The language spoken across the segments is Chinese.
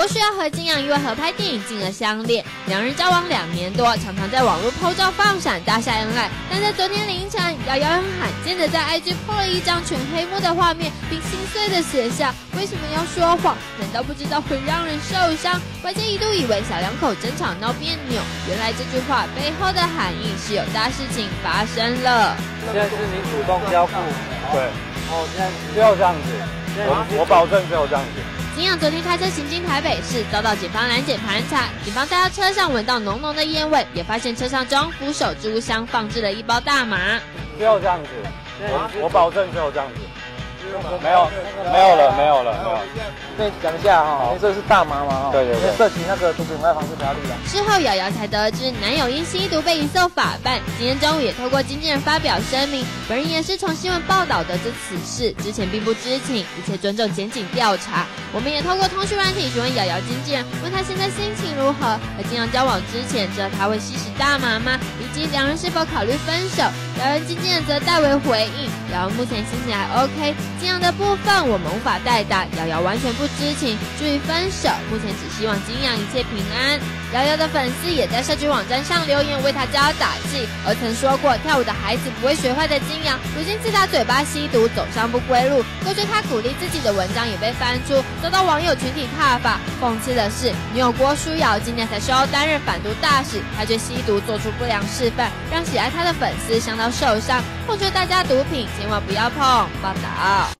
旭耀和金阳因为合拍电影进而相恋，两人交往2年多，常常在网络 po 照放闪，大晒恩爱。但在昨天凌晨，瑶瑶很罕见的在 IG po 了一张全黑幕的画面，并心碎的写下：为什么要说谎？难道不知道会让人受伤？外界一度以为小两口争吵闹别扭，原来这句话背后的含义是有大事情发生了。 现在是你主动交付， 对， 哦，现在只有这样子，我保证只有这样子。 金阳昨天开车行经台北市，遭到警方拦检盘查。警方在他车上闻到浓浓的烟味，也发现车上装扶手置物箱放置了一包大麻。 只有这样子，我保证只有这样子。没有了。 再讲一下哈，这是大麻嘛？ 对， 涉及那个毒品危害防治条例的。 事后瑶瑶才得知男友因吸毒被移送法办，今天中午也透过经纪人发表声明，本人也是从新闻报道得知此事，之前并不知情，一切尊重检警调查。我们也透过通讯软体询问瑶瑶经纪人，问他现在心情如何，和金阳交往之前知道他会吸食大麻吗，以及两人是否考虑分手。瑶瑶经纪人则代为回应，瑶瑶目前心情还 OK， 金阳的部分我们无法代打，瑶瑶完全不知情。至于分手，目前只希望金阳一切平安。瑶瑶的粉丝也在社区网站上留言为他加油打气，而曾说过跳舞的孩子不会学坏的金阳，如今自打嘴巴吸毒走上不归路。歌追他鼓励自己的文章也被翻出，遭到网友群体挞伐。讽刺的是，女友郭书瑶今年才受邀担任反毒大使，他却吸毒做出不良示范，让喜爱他的粉丝伤到受伤。奉劝大家毒品千万不要碰。报道。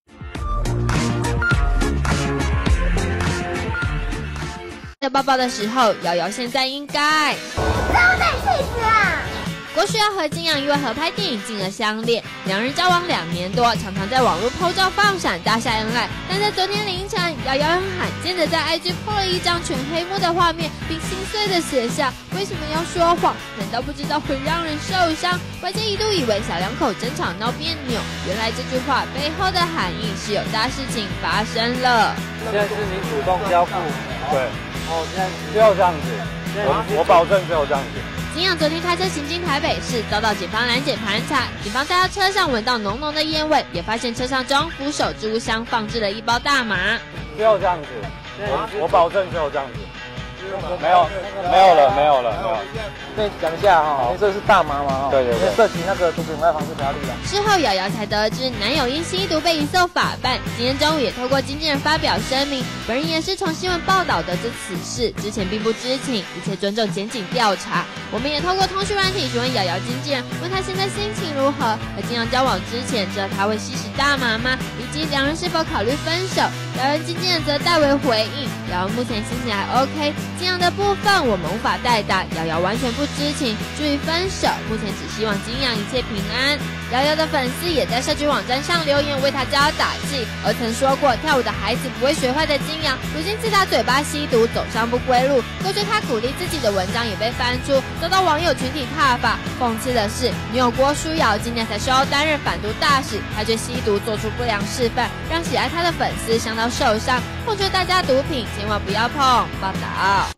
在抱抱的时候，瑶瑶现在应该都得气死啊！ 郭旭耀和金阳因为合拍电影进而相恋，两人交往2年多，常常在网络 po 照放闪，大晒恩爱。但在昨天凌晨，瑶瑶很罕见的在 IG po 了一张全黑幕的画面，并心碎的写下：为什么要说谎？难道不知道会让人受伤？外界一度以为小两口争吵闹别扭，原来这句话背后的含义是有大事情发生了。 现在是你主动交付， 对， 哦，现在只有这样子，我保证只有这样子。 金阳昨天开车行经台北市，遭到警方拦检盘查。警方在他车上闻到浓浓的烟味，也发现车上装扶手置物箱放置了一包大麻。 只有这样子，我保证只有这样子。没有了。 再讲一下哈，这是大麻嘛？ 对， 涉及那个毒品危害防治条例的。 事后瑶瑶才得知男友因吸毒被移送法办，今天中午也透过经纪人发表声明，本人也是从新闻报道得知此事，之前并不知情，一切尊重检警调查。我们也透过通讯软体询问瑶瑶经纪人，问他现在心情如何，和金阳交往之前知道他会吸食大麻吗，以及两人是否考虑分手。瑶瑶经纪人则代为回应，瑶瑶目前心情还 OK， 金阳的部分我们无法代打，瑶瑶完全不知情。至于分手，目前只希望金阳一切平安。瑶瑶的粉丝也在社区网站上留言为他加油打气，而曾说过跳舞的孩子不会学坏的金阳，如今自打嘴巴吸毒走上不归路。歌追他鼓励自己的文章也被翻出，遭到网友群体挞伐。讽刺的是，女友郭书瑶今年才受邀担任反毒大使，他却吸毒做出不良示范，让喜爱他的粉丝伤到受伤。奉劝大家毒品千万不要碰。报道。